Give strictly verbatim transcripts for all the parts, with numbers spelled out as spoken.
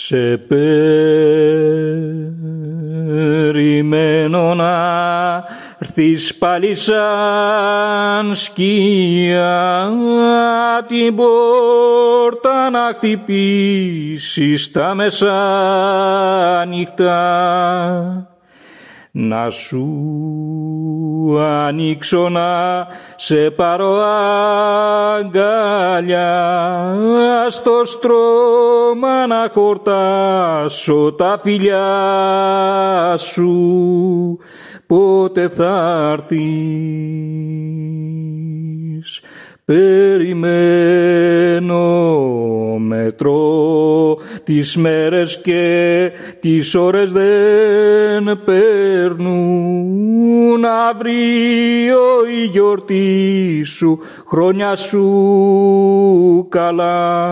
Σε περιμένω να έρθεις πάλι σαν σκία την πόρτα να χτυπήσεις τα μεσάνυχτα, να σου ανοίξω να σε πάρω αγκαλιά, στο στρώμα να χορτάσω τα φιλιά σου. Πότε θα έρθεις? Περιμένω, μετρώ τις μέρες και τις ώρες δεν περνούν. Αύριο η γιορτή σου, χρόνια σου καλά.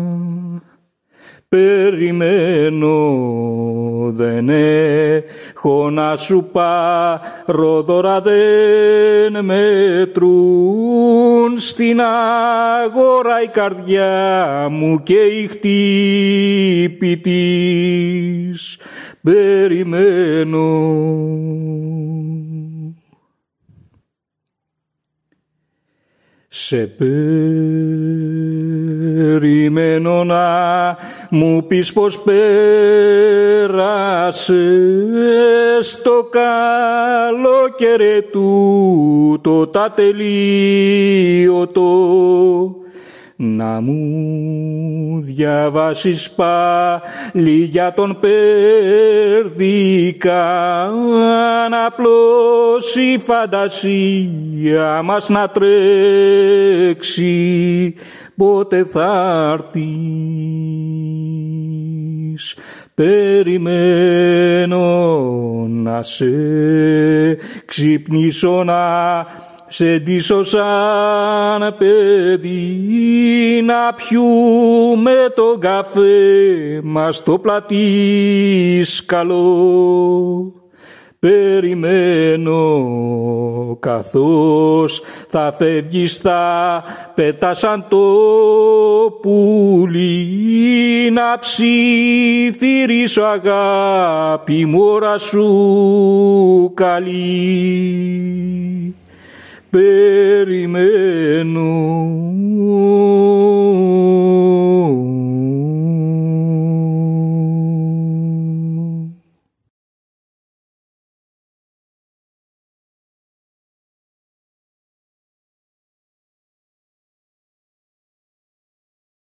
Περιμένω, δεν έχω να σου πάρω δώρα, δεν μετρούν στην αγορά η καρδιά μου και η χτύπη της. Περιμένω. Σε περιμένω να μου πεις πως πέρασες το καλοκαίρι τούτο τα τελείωτο, να μου διαβάσεις πάλι για τον Περδίκα, να απλώς η φαντασία μας να τρέξει. Πότε θα έρθεις? Περιμένω να σε ξυπνήσω, να σε ντύσω σαν παιδί, να πιούμε τον καφέ μας το πλατήσκαλο. Περιμένω καθώς θα φεύγεις, θα πετάς σαν το πουλί, να ψιθυρίσω αγάπη μου ώρα σου καλή. Περιμένω.